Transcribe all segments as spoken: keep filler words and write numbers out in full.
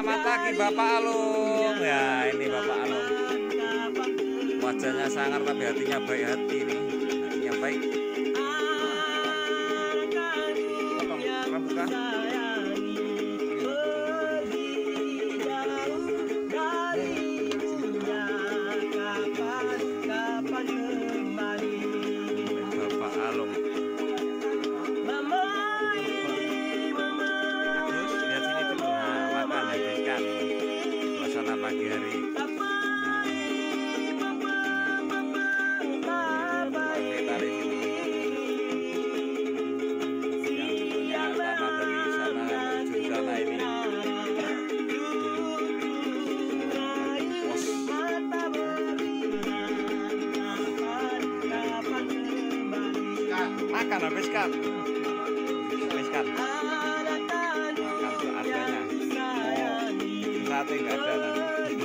Selamat pagi Bapak Alung. Ya ini Bapak Alung. Wajahnya sangar tapi hatinya baik hati nih. Hatinya baik. Potong rambut kah? Bapak Alung. Suasana pagi hari. Makan habiskan. Habiskan. Makan seadanya. Oh, sate enggak ada nanti.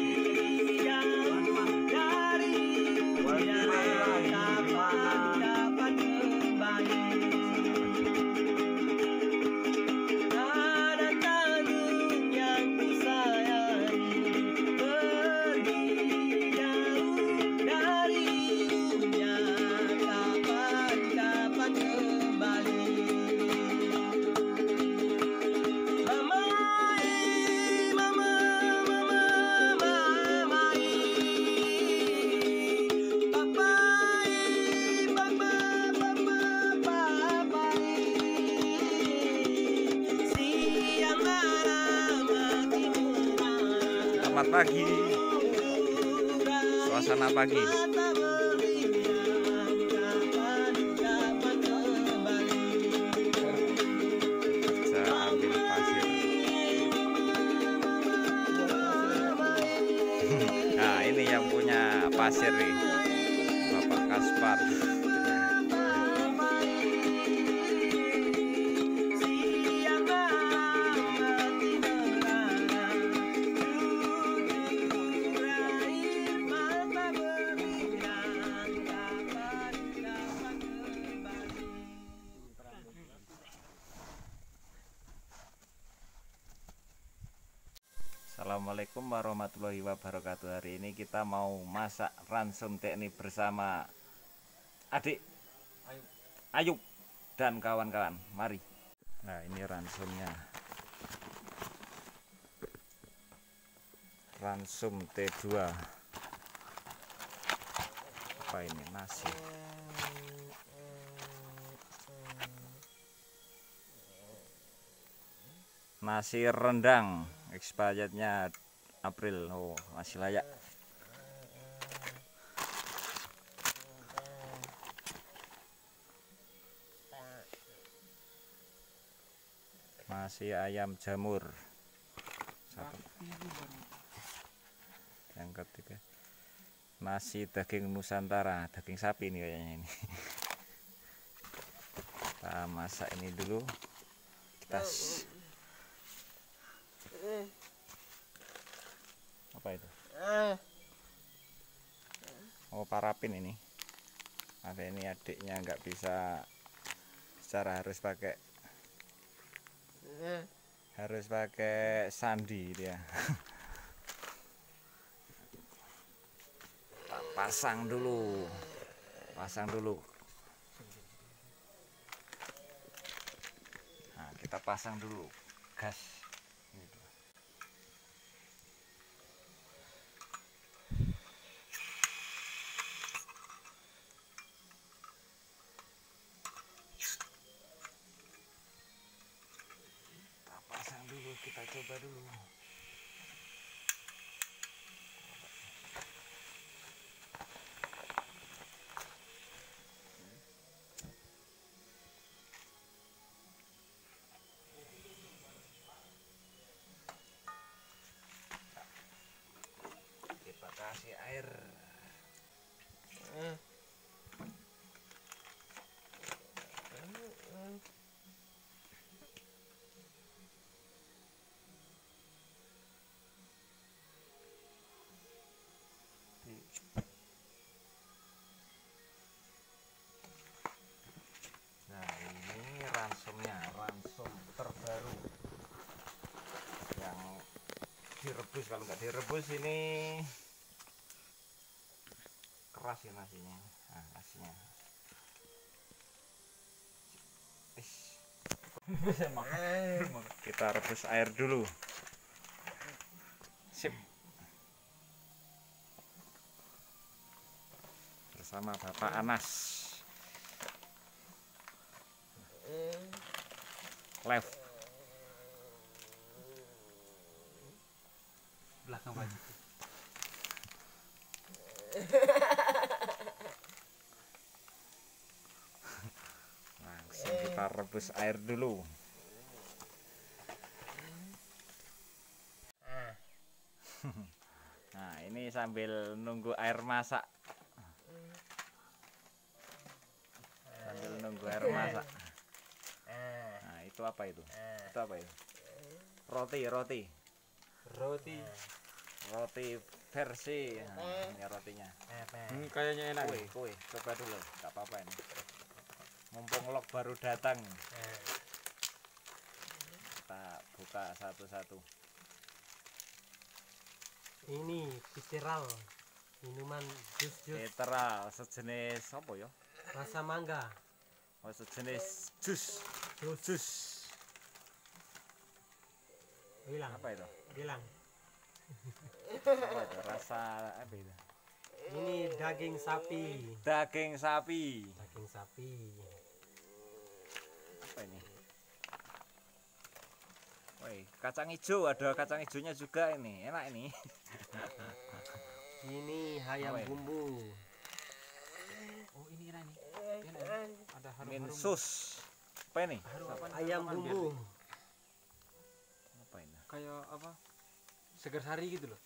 Selamat pagi, suasana pagi. Saya ambil pasir. Nah ini yang punya pasir nih, Bapak Kaspar. Assalamualaikum warahmatullahi wabarakatuh. Hari ini kita mau masak ransum teknik bersama adik Ayub dan kawan-kawan. Mari. Nah ini ransumnya, ransum T dua. Apa ini? Nasi. Nasi rendang, expirednya April. Oh masih layak. Masih ayam jamur satu. Yang ketiga nasi daging Nusantara, daging sapi ini kayaknya ini. Kita masak ini dulu. Kita apa itu? Oh parafin ini. Ada ini adiknya nggak bisa secara harus pakai harus pakai sandi dia. Kita pasang dulu, pasang dulu. Nah kita pasang dulu gas. Kita coba dulu. Kita kasih air. direbus. Kalau nggak direbus ini keras ya nasinya. Nah, nasinya kita rebus air dulu. Sip. Bersama Bapak Anas live belakang baju. Langsung kita rebus air dulu. Nah, ini sambil nunggu air masak. Sambil nunggu air masak. Nah, itu apa itu? Itu apa itu? Roti, roti. Roti. Roti versi. Nah, ini rotinya. Hmm, kayaknya enak. Kue, kue. Coba dulu, nggak apa-apa ini. Mumpung log baru datang. Kita buka satu-satu. Ini viseral, minuman jus-jus Literal sejenis apa ya? rasa mangga. Oh, sejenis jus. Jus. Jus. Bilang. Apa itu? Bilang. Apa itu? Rasa apa itu? Ini daging sapi. Daging sapi. Daging sapi. Apa ini? Woi, kacang hijau, ada kacang hijaunya juga ini. Enak ini. Ini ayam Apa ini? bumbu. Oh, ini enak nih. Enak. Ada harum-harum. Minsus. Apa ini? Harum apa? Ayam harum-harum bumbu. biar Apa ini? Kayak apa? Segar sari gitu loh.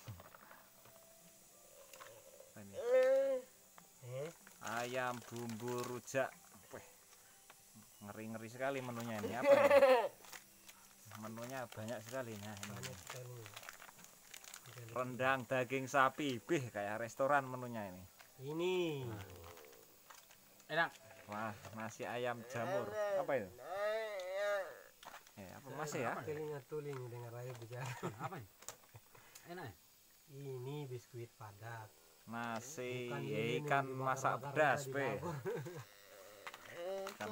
Apa ini? Eh, Ayam bumbu rujak. Wih, ngeri-ngeri sekali menunya ini. Apa ini? Menunya banyak sekali. Nah, ini. banyak sekali. Rendang daging sapi. Bih, kayak restoran menunya ini. Ini Enak. Wah, nasi ayam jamur. Apa itu? Eh, apa masih ya? telinga tuling dengar ayam bicara. Apa ini? Enak. ya? Ini biskuit padat. Nasi Bukan ini ikan nih, masak dibakar-bakar pedas, di Be. dapur. Ikan.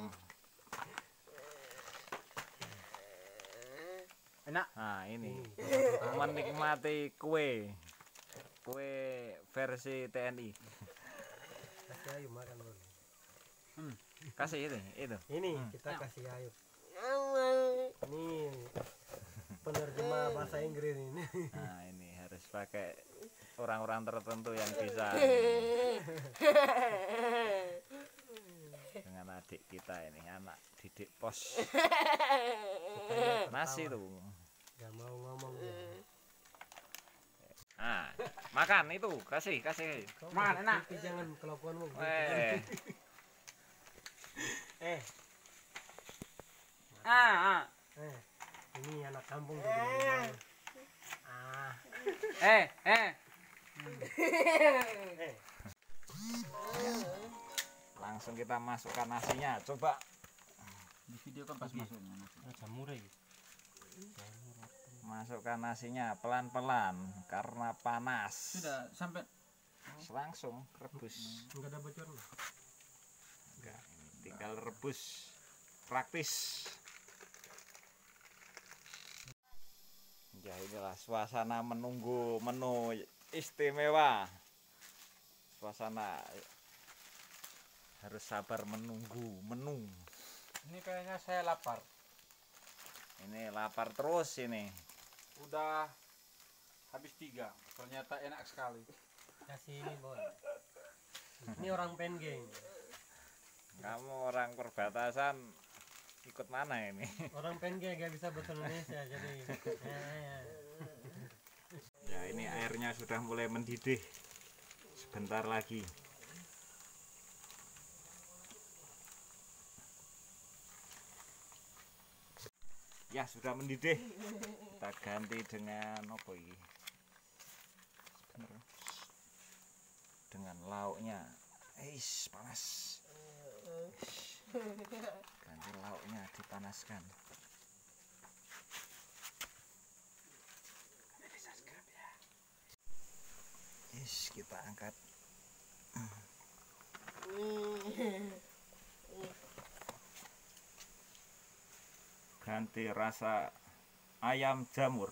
Enak. Nah, ini Ini. menikmati kue. Kue versi T N I. Kasih ayu makan dulu. Hmm. Kasih ini, itu. Ini kita kasih ayu. Ini penerjemah bahasa Inggris ini. Nah, ini harus pakai orang-orang tertentu yang bisa dengan adik kita ini, anak didik pos. Nasi tuh. Gak mau ngomong ya. Nah, makan itu, kasih, kasih. Makan, enak. Tapi jangan kelakuanmu. Eh, Eh, Ah, ah. eh, ini anak kampung jadi ngomong. Ah, Eh, eh. eh, langsung kita masukkan nasinya. Coba. Di video kan pas masuknya nasi. jamur ya. Masukkan nasinya pelan-pelan karena panas. Sudah sampai Langsung rebus. Enggak ada bocornya. Enggak, ini tinggal rebus. Praktis. Ya, inilah suasana menunggu menu istimewa. Suasana harus sabar menunggu menu. ini kayaknya saya lapar. Ini lapar terus ini. Udah habis tiga. Ternyata enak sekali. Kasih ini, Boy. Ini orang Penggeng. Kamu orang perbatasan ikut mana ini? Orang Penggeng gak bisa bahasa Indonesia jadi. Eh, Ya, ini airnya sudah mulai mendidih. Sebentar lagi. Ya, sudah mendidih. Kita ganti dengan apa ini? Sebentar. Dengan lauknya. Eish, panas. Ganti lauknya dipanaskan. Wis, kita angkat. Ganti rasa ayam jamur.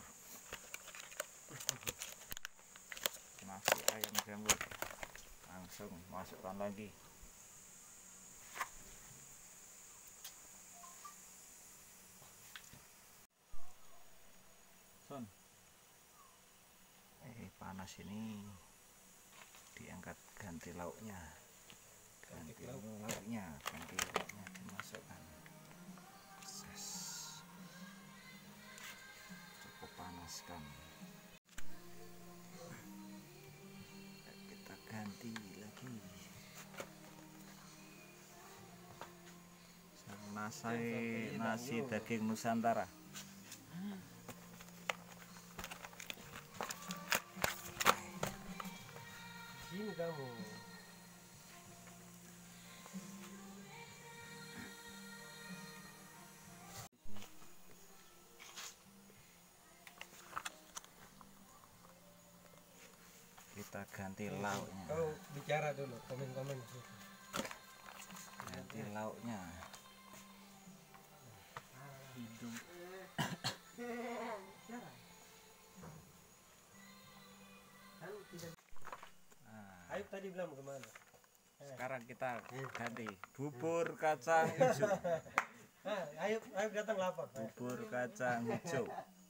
Nasi ayam jamur. Langsung masukkan lagi. Son. Eh, panas ini diangkat, ganti lauknya. Ganti lauknya, ganti lauknya dimasukkan. Ses. Cukup panaskan. Kita ganti lagi. Nasi nasi daging Nusantara. Sini kamu. Kita ganti lauknya. Kau bicara dulu, komen-komen. Ganti lauknya. Hidung. Nah, Ayo tadi bilang kemana? sekarang kita ganti bubur kacang hijau. Ah, ayo, ayo datang lapar. Bubur kacang hijau.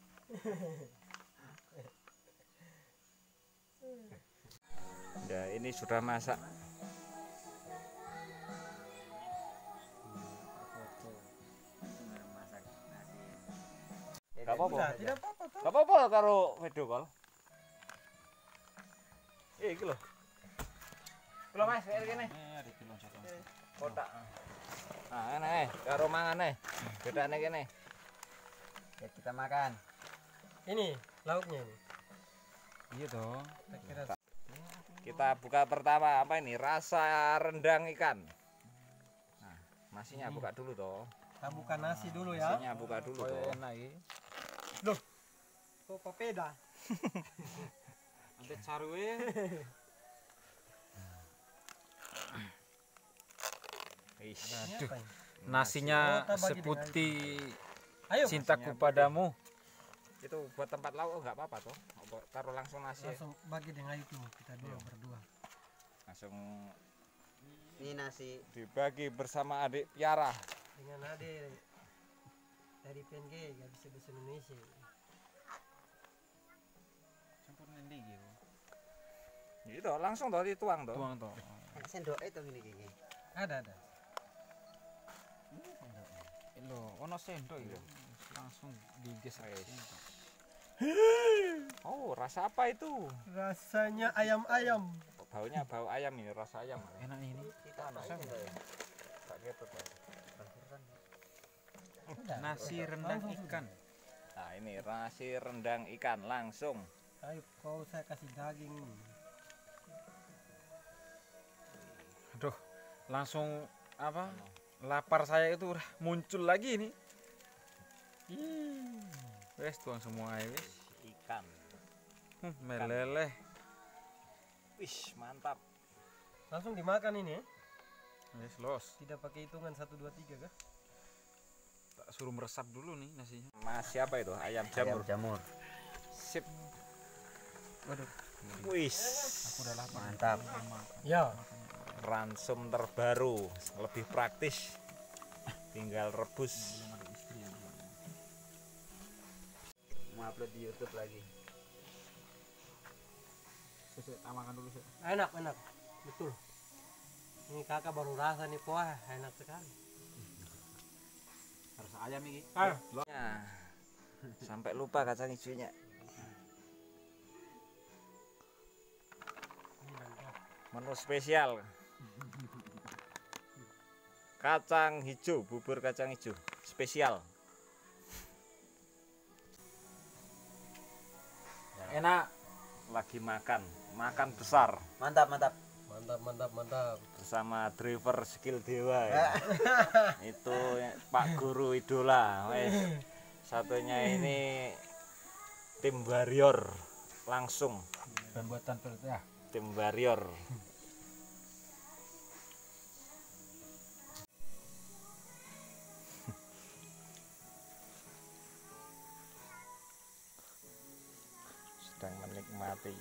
Ya, ini sudah masak. Gak apa-apa. Tidak, tidak apa-apa. Toh. Gak apa-apa karo video call. Eh, iki lho. Kilo Mas, kayak gini. Eh, ada kilo satu. Kotak. Nah, ini karo mangane. Bedane kene. Ya, kita makan. Ini lauknya ini. Iya dong. Saya kira Kita buka pertama apa ini? Rasa rendang ikan. Nah, nasinya buka dulu toh. kita buka nasi dulu ya. Nasinya buka dulu toh. Enak ya. Loh, kok papeda? Ada carwe. Wis. Ini apa ini? Nasinya Oh, tak bagi seputih Ayo, cintaku Nasinya padamu. Itu buat tempat lauk enggak apa-apa toh. Apa- Taruh langsung nasi. langsung bagi dengan Ayu tuh. Kita dua berdua. Langsung Ini nasi dibagi bersama adik Piara. Dengan Ade dari P N G, gak bisa bahasa Indonesia. Campur nendi gitu. Gitu langsung toh dituang toh. Tuang toh. sendok itu gini gini. Ada, ada. Lo, ono sendok ya. Langsung digeser. Wes. Oh, rasa apa itu? Rasanya ayam-ayam. Baunya bau ayam ini, rasa ayam. Enak ini. Kita apa Sama. sendok ya? Tak gitu toh. Nasi rendang ikan. Nah, ini nasi rendang ikan langsung. Ayo, kau saya kasih daging ini. Aduh, langsung apa? Lapar saya itu udah muncul lagi nih. Ih, wes tuang semua aja wes. Ikan. Hmm, meleleh. Wis, mantap. Langsung dimakan ini ya. Wes los. Tidak pakai hitungan satu dua tiga kah? Tak suruh meresap dulu nih nasinya. Masih apa itu? Ayam jamur. Jamur. Sip. Waduh, Wis. aku udah lapar. Mantap. Ya. Ransum terbaru, lebih praktis. Tinggal rebus. Belum ada istri ya. Mau upload di YouTube lagi. Saya makan dulu sih. Enak, enak. Betul. Ini kakak baru rasa nih, wah enak sekali. Harus ayam ini. Ah, Ya. Sampai lupa kacang hijaunya. ini lengkap. Menu spesial. Kacang hijau, bubur kacang hijau spesial. Enak. Lagi makan, makan besar Mantap, mantap. Mantap, mantap, mantap. bersama driver skill dewa ya. Itu ya, Pak Guru idola. Wes. Satunya ini tim warrior langsung. Pembuatan per ya. Tim Warrior. Sedang menikmati.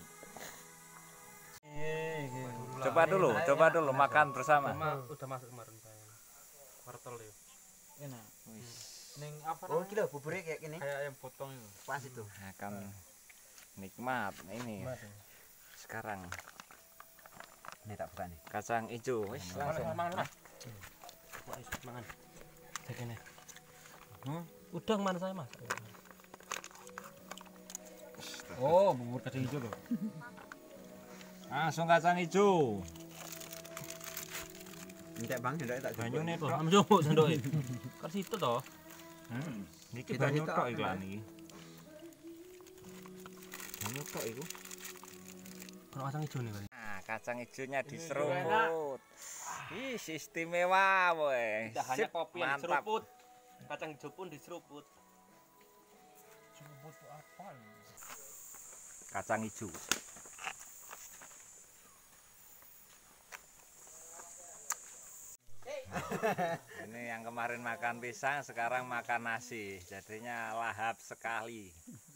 Coba dulu, coba dulu makan bersama. Sama udah masuk kemarin saya. Wortel ya. Enak. Neng apa Oh, namanya? kilo buburnya kayak gini. Kayak ayam potong itu. Pas itu. Akan nikmat ini. Sekarang Ini tak buka nih. kacang hijau, wis langsung. Mangan. Wah, mangan. Dekene. Hmm? Udang mana saya, Mas? Oh, bubur kacang hijau loh. Langsung kacang hijau. Minta bang, ndok tak Banyu nih Loh, tok. am jumbo sandoke. Kan situ toh. Hmm. Niki Kita banyu kita tok apa, iklan Mas? iki. Banyu tok iku. Kalau kacang hijau nih, Mas. Nah, kacang hijaunya diseruput. Ih, istimewa woy. Tidak hanya Sip, kopi yang mantap. diseruput, kacang hijau pun diseruput. Seruput apa? Kacang hijau. Ini yang kemarin makan pisang, sekarang makan nasi. Jadinya lahap sekali.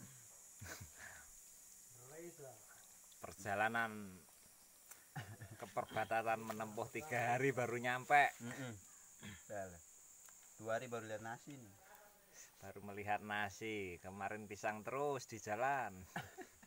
Perjalanan ke perbatasan menempuh tiga hari baru nyampe. Salah. Dua hari baru lihat nasi nih. Baru melihat nasi. Kemarin pisang terus di jalan.